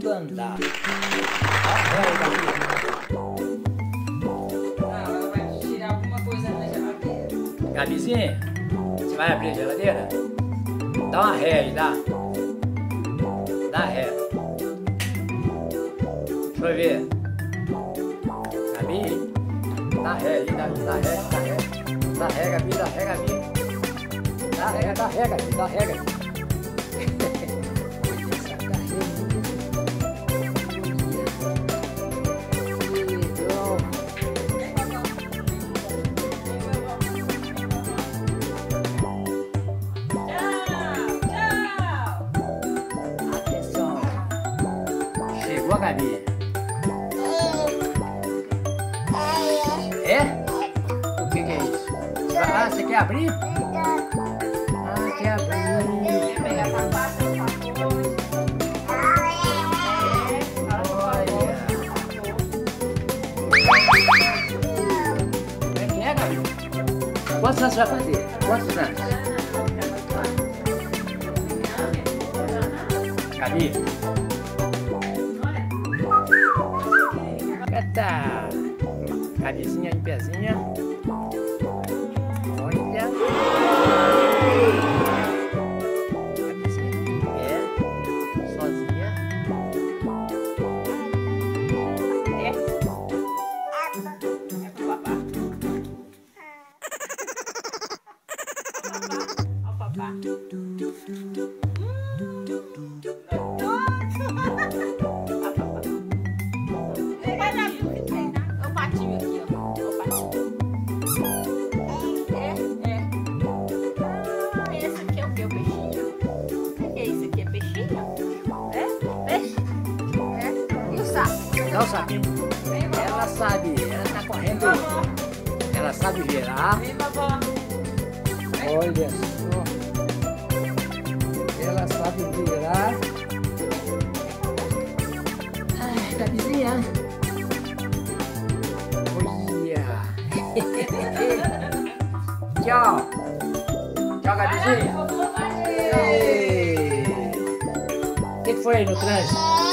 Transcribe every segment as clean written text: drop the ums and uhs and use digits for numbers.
segundo andar. Ó, aí, Ela vai tirar alguma coisa na geladeira. Gabizinha, você vai abrir a geladeira? Dá uma ré aí, dá. Dá ré. Deixa eu ver. Gabi, dá ré aí, dá ré, dá ré. Dá ré, Gabi, dá ré, Gabi. Dá ré, Gabi, dá ré, Gabi. Atenção. Chegou a Gabi. É? O que é isso? Ah, você quer abrir? Ah, quer abrir. Quer pegar sapato, pacote. Como é que é, Gabi? Quantos anos você vai fazer? Quantos anos? Gabi? Eita! Gabizinha em pezinha. Olha. Gabizinha em pé. Sozinha. É pro papá. Ó o papá. Vai lá, viu o que tem, tá? Olha o patinho aqui, ó. Olha o patinho. Esse aqui é o quê? O peixinho? O que é isso aqui? É peixinho? É? Peixe? É? E o sapo? Dá o sapinho. Ela sabe, ela tá correndo. Ela sabe virar. Vem, vovó. Olha só. Ela sabe virar. Ai, Gabizinha. Olha. Tchau. Tchau, Gabizinha. Ei. O que foi aí no trânsito?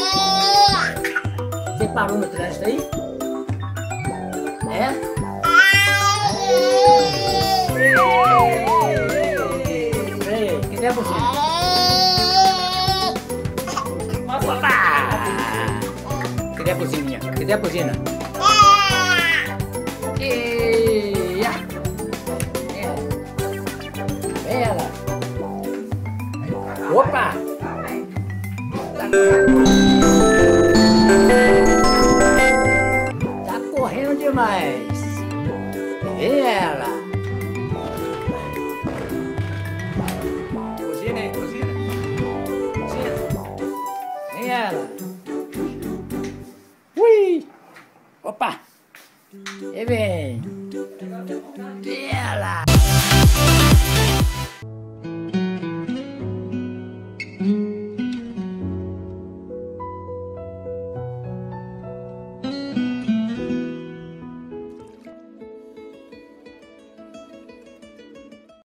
Você parou no trânsito aí? É? Ei, cadê a buzina? Opa! Cadê a buzininha? Cadê a buzina? Eia! Ela! Opa! Tá correndo demais! E ela? Buzina aí, buzina! Buzina! E ela? Ui! Opa! E vem! E ela?